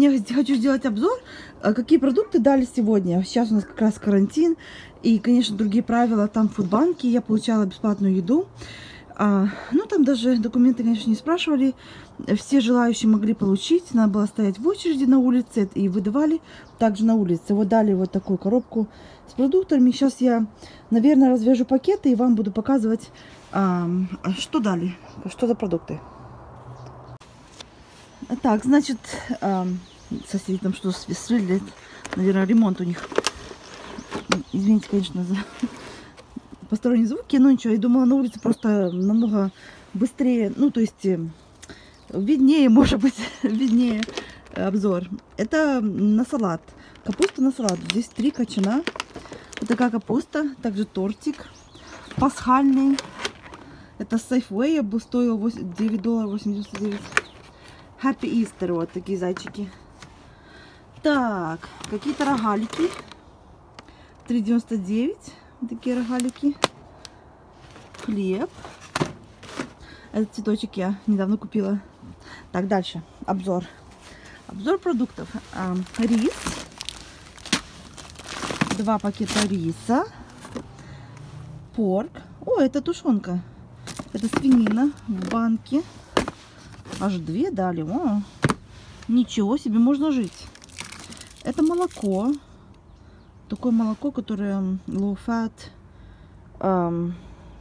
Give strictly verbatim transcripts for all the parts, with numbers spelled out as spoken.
сегодня хочу сделать обзор, какие продукты дали сегодня. Сейчас у нас как раз карантин и, конечно, другие правила. Там в Фудбанке я получала бесплатную еду. А, ну, там даже документы, конечно, не спрашивали. Все желающие могли получить. Надо было стоять в очереди на улице и выдавали также на улице. Вот дали вот такую коробку с продуктами. Сейчас я, наверное, развяжу пакеты и вам буду показывать, а, что дали, что за продукты. Так, значит, а, соседи там что сверлят, наверное, ремонт у них. Извините, конечно, за посторонние звуки, но ничего, я думала, на улице просто намного быстрее, ну, то есть виднее, может быть, виднее обзор. Это на салат, капуста на салат. Здесь три кочана. Вот такая капуста, также тортик пасхальный. Это Safeway, стоил девять долларов восемьдесят девять. Happy Easter, вот такие зайчики. Так, какие-то рогалики. три девяносто девять. Такие рогалики. Хлеб. Этот цветочек я недавно купила. Так, дальше. Обзор. Обзор продуктов. А, рис. Два пакета риса. Порк. О, это тушенка. Это свинина в банке. Аж две дали. О, ничего себе, можно жить. Это молоко. Такое молоко, которое low fat. Um,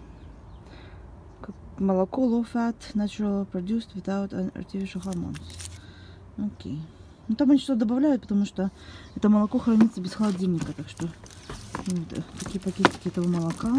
молоко low fat, natural produced without artificial hormones. Окей. Okay. Ну там они что-то добавляют, потому что это молоко хранится без холодильника. Так что вот, такие пакетики этого молока.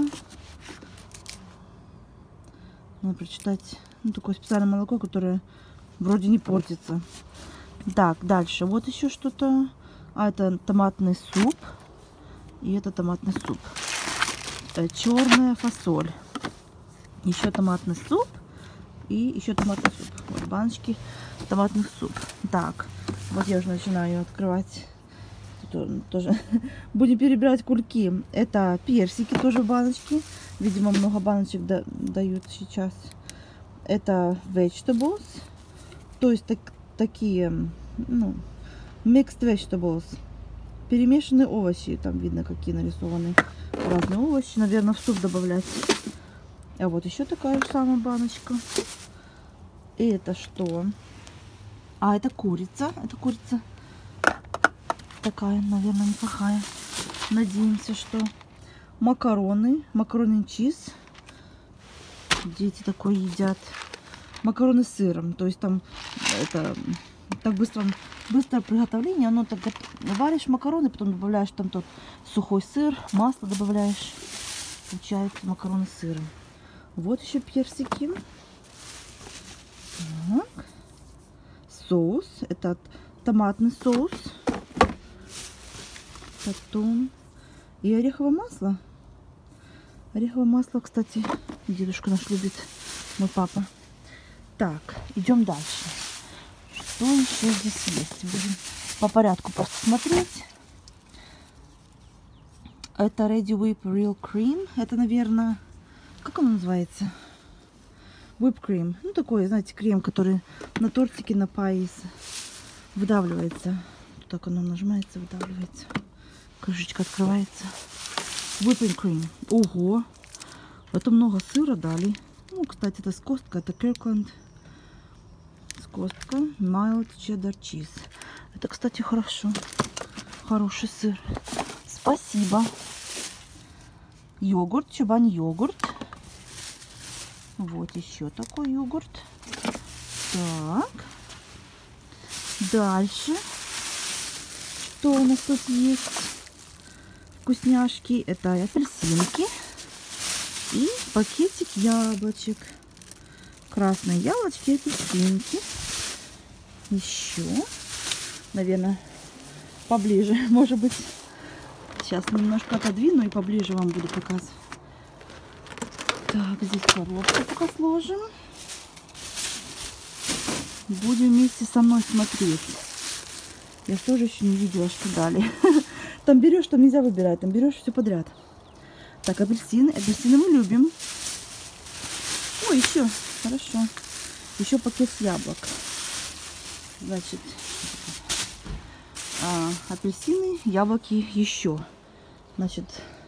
Надо прочитать. Ну, такое специальное молоко, которое вроде не портится. Так, дальше. Вот еще что-то. А, это томатный суп. И это томатный суп. Черная фасоль. Еще томатный суп. И еще томатный суп. Вот баночки томатных суп. Так, вот я уже начинаю открывать. Тут тоже будем перебирать кульки. Это персики тоже в баночке. Видимо, много баночек да, дают сейчас. Это vegetables. То есть так, такие, ну, mixed vegetables. Перемешанные овощи. Там видно, какие нарисованы разные овощи. Наверное, в суп добавлять. А вот еще такая же самая баночка. И это что? А, это курица. Это курица такая, наверное, неплохая. Надеемся, что макароны. Макароны чиз. Дети такое едят. Макароны с сыром. То есть там это так быстро, быстрое приготовление. Оно так варишь макароны, потом добавляешь там тот сухой сыр, масло добавляешь. Получается макароны с сыром. Вот еще персики. Так. Соус. Это томатный соус. Потом и ореховое масло. Ореховое масло, кстати, дедушка наш любит, мой папа. Так, идем дальше. Что еще здесь есть? Будем по порядку просто смотреть. Это Ready Whip Real Cream. Это, наверное, как он называется? Whip Cream. Ну, такой, знаете, крем, который на тортике, на пае выдавливается. Так оно нажимается, выдавливается. Крышечка открывается. Whipping Cream. Ого! Это много сыра дали. Ну, кстати, это с костка. Это Kirkland. С костка. Mild Cheddar Cheese. Это, кстати, хорошо. Хороший сыр. Спасибо. Йогурт. Чобань йогурт. Вот еще такой йогурт. Так. Дальше. Что у нас тут есть? Вкусняшки. Это апельсинки. И пакетик яблочек. Красные яблочки, апельсинки. Еще. Наверное, поближе. Может быть, сейчас немножко отодвину и поближе вам буду показывать. Так, здесь коробку пока сложим. Будем вместе со мной смотреть. Я тоже еще не видела, что дали. Там берешь, там нельзя выбирать. Там берешь все подряд. Так, апельсины. Апельсины мы любим. О, еще. Хорошо. Еще пакет с яблок. Значит, а, апельсины, яблоки еще. Значит,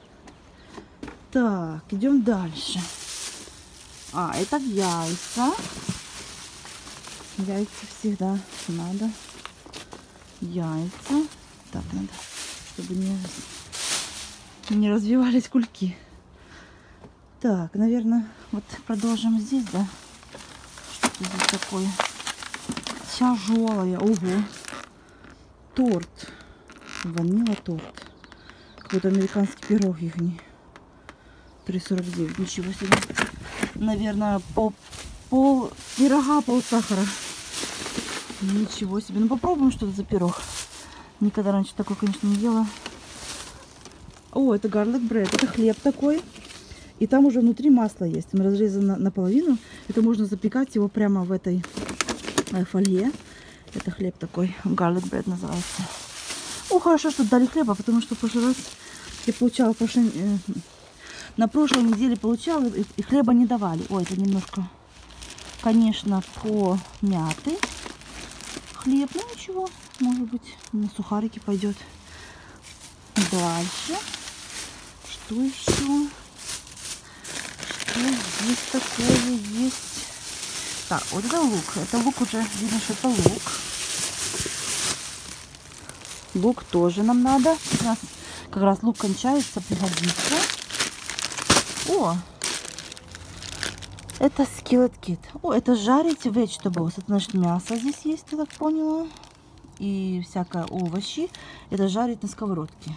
так, идем дальше. А, это яйца. Яйца всегда надо. Яйца. Так, надо, чтобы не, не развивались кульки. Так, наверное, вот продолжим здесь, да? Что здесь такое? Тяжелое. Ого. Торт. Ванила торт. Какой-то американский пирог их. три сорок девять. Ничего себе. Наверное, пол, пол пирога, пол сахара. Ничего себе. Ну попробуем, что это за пирог. Никогда раньше такой, конечно, не ела. О, это garlic bread. Это хлеб такой. И там уже внутри масло есть. Он разрезан на, наполовину. Это можно запекать его прямо в этой э, фольге. Это хлеб такой. Garlic bread называется. О, хорошо, что дали хлеба, потому что в прошлый раз я получала, в прошлой, э, на прошлой неделе получала, и, и хлеба не давали. Ой, это немножко, конечно, помятый хлеб. Ну ничего, может быть, на сухарики пойдет. Дальше. Что еще? Что здесь такое есть? Так, вот это лук. Это лук уже, видно, что это лук. Лук тоже нам надо. Как раз, как раз лук кончается, пригодится. О! Это skillet kit. О, это жарить vegetables. Это значит мясо здесь есть, я так поняла. И всякое овощи. Это жарить на сковородке.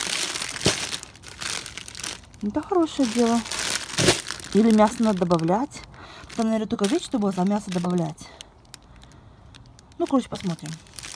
Это хорошее дело. Или мясо надо добавлять. Там, наверное, только vegetables, а мясо добавлять. Ну, короче, посмотрим.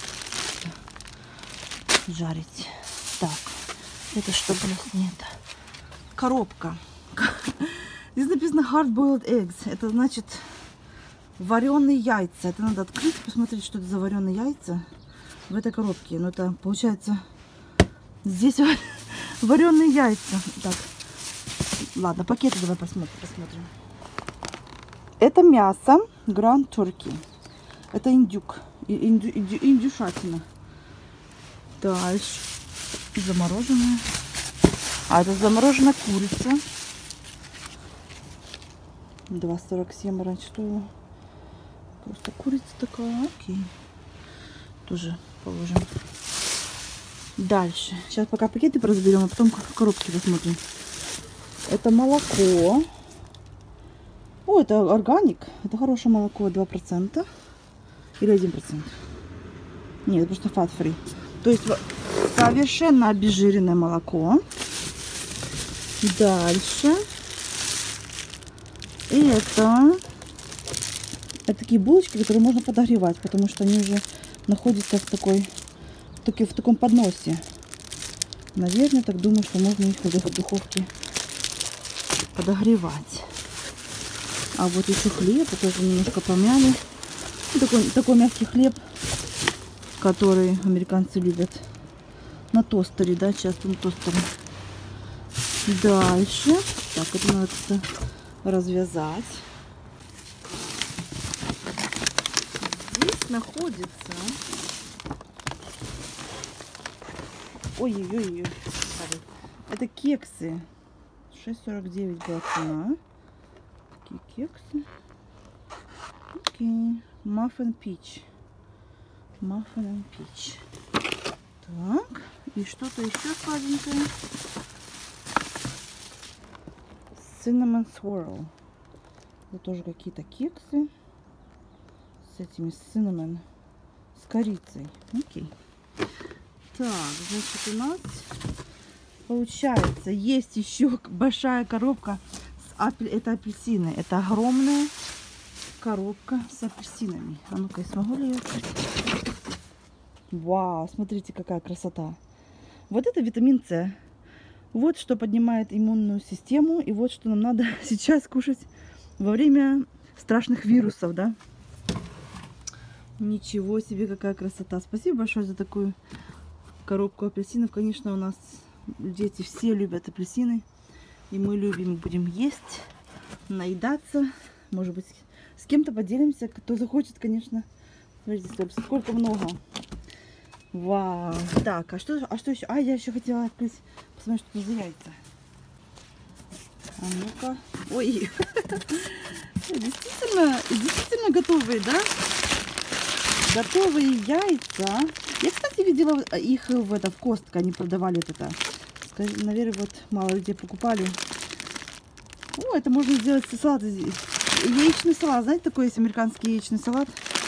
Жарить. Так, это что у нас нет? Коробка. Здесь написано hard boiled eggs. Это значит вареные яйца. Это надо открыть, посмотреть, что это за вареные яйца в этой коробке. Но это получается здесь вареные яйца. Так, ладно, пакеты давай посмотрим. посмотрим. Это мясо ground turkey. Это индюк. Инду, инду, индюшатина. Дальше. Замороженная. А, это замороженная курица. два сорок семь раньше стоила. Просто курица такая. Окей. Тоже положим. Дальше. Сейчас пока пакеты разберем, а потом в коробке посмотрим. Это молоко. О, это органик. Это хорошее молоко. два процента. Или один процент. Нет, это просто fat free. То есть совершенно обезжиренное молоко. Дальше. И это, это такие булочки, которые можно подогревать, потому что они уже находятся в, такой, в, таки, в таком подносе. Наверное, так думаю, что можно их в духовке подогревать. А вот еще хлеб, тоже немножко помяли. Такой, такой мягкий хлеб, который американцы любят на тостере, да, часто на тостере. Дальше. Так, это надо как-то развязать. Здесь находится... Ой-ой-ой. Это кексы. шесть сорок девять была цена. Такие кексы. Окей. Muffin Peach. Muffin and Peach. Так. И что-то еще сладенькое. Cinnamon Swirl. Это тоже какие-то кексы. С этими cinnamon. С корицей. Окей. Так, значит, у нас получается есть еще большая коробка. С апель... Это апельсины. Это огромная коробка с апельсинами. А ну-ка, смогу ли я открыть? Вау, смотрите, какая красота. Вот это витамин С. Вот что поднимает иммунную систему. И вот что нам надо сейчас кушать во время страшных вирусов, да? Ничего себе, какая красота. Спасибо большое за такую коробку апельсинов. Конечно, у нас дети все любят апельсины. И мы любим, будем есть, наедаться. Может быть, с кем-то поделимся, кто захочет, конечно. Смотрите, сколько много. Вау. Так, а что, а что еще? А, я еще хотела открыть, посмотреть, что это за яйца. А ну-ка. Ой. Действительно, действительно готовые, да? Готовые яйца. Я, кстати, видела их в, это, в Костко. Они продавали вот это. Наверное, вот мало людей покупали. О, это можно сделать салат. Яичный салат. Знаете, такой есть американский яичный салат?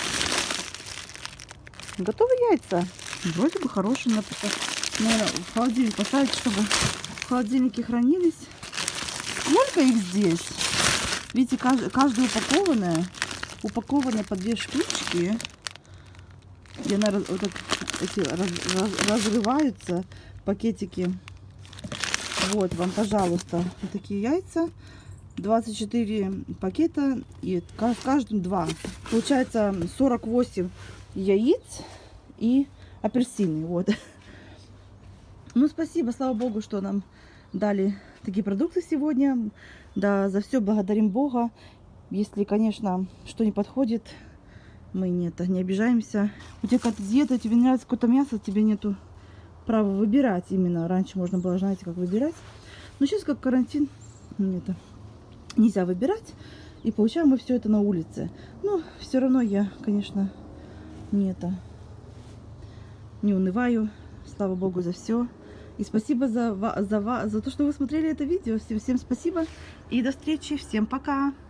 Готовые яйца. Вроде бы хорошие. Надо, наверное, в холодильник поставить, чтобы в холодильнике хранились. Сколько их здесь? Видите, каждая, каждая упакованная, упакованная по две штучки. И она вот так, эти, раз, раз, разрываются, пакетики. Вот вам, пожалуйста, вот такие яйца. двадцать четыре пакета, и в каждом два. Получается сорок восемь яиц и апельсины. Вот. Ну, спасибо, слава богу, что нам дали такие продукты сегодня. Да, за все благодарим Бога. Если, конечно, что не подходит, мы не, это, не обижаемся. У тебя какая-то диета, тебе нравится какое-то мясо, тебе нету права выбирать именно. Раньше можно было, знаете, как выбирать. Но сейчас, как карантин, нет, нельзя выбирать. И получаем мы все это на улице. Но все равно я, конечно, не это, не унываю. Слава Богу за все. И спасибо за, за, за то, что вы смотрели это видео. Всем, всем спасибо. И до встречи. Всем пока.